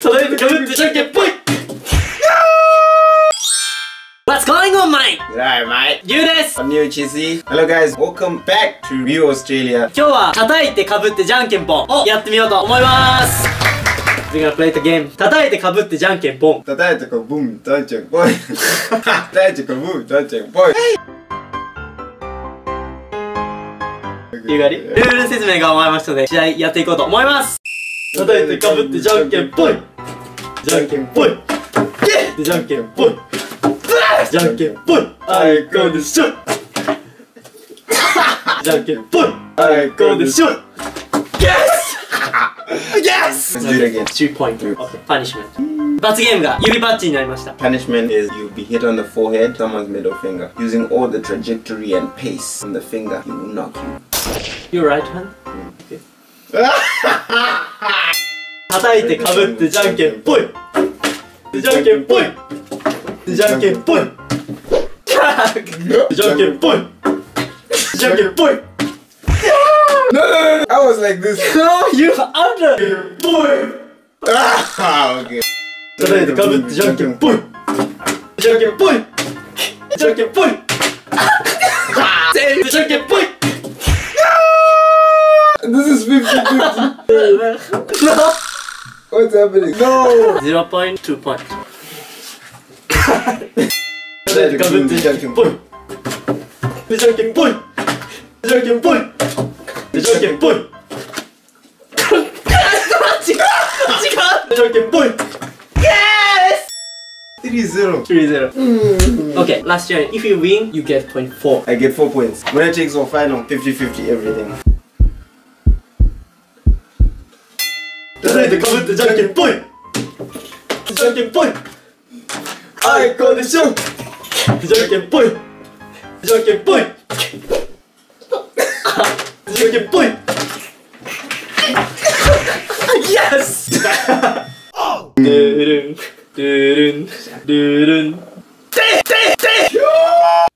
叩いてかぶってじゃんけんぽい。What's going on, mate? Alright, mate. ゆうです。 I'm New Chizzy. Hello, guys. Welcome back to Rio, Australia. 今日は叩いてかぶってじゃんけんぽんをやってみようと思います。We're gonna play the game. 叩いてかぶってじゃんけんぽん。 叩いてかブン、叩いてかボイ。叩いてかブン、叩いてかボイ。 ゆうがり。ルール説明が終わりましたので、試合やっていこうと思います。叩いてかぶってじゃんけんぽい。じゃんけんぽい。じゃんけんぽい。じゃんけんぽい。あいこでしょ。じゃんけんぽい。あいこでしょ。Yes! Yes! Let's do it again. 2 point. Okay. Punishment. 罰ゲームが指パッチになりました。 Punishment is you'll be hit on the forehead, someone's middle finger. Using all the trajectory and pace on the finger, he will knock you. Your right hand? Okay. 叩いてかぶってじゃんけんぽい。じゃんけんぽい。じゃんけんぽい。じゃんけんぽい。じゃんけんぽい。 No, I was like this. No, you under. Boy. Okay. 叩いてかぶってじゃんけんぽい。じゃんけんぽい。じゃんけんぽい。全部じゃんけんぽい。 This is 50-50. No. What's happening? No. 0 point, 2 point. 叩いてかぶってじゃんけんぽい。じゃんけんぽい。じゃんけんぽい。じゃんけんぽい。違う。じゃんけんぽい。Yes! 3-0. 3-0. Okay, last year. If you win, you get point 4. I get 4 points. Winner takes all final. 50-50 everything. 叩いてかぶってじゃんけんぽい。じゃんけんぽい。あいこでしょ。じゃんけんぽい。じゃんけんぽい。じゃんけんぽい。Yes! ドゥルン、ドゥルン、ドゥルン。